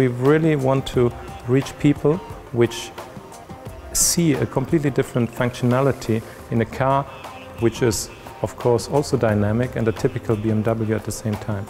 we really want to reach people which see a completely different functionality in a car which is, of course, also dynamic and a typical BMW at the same time.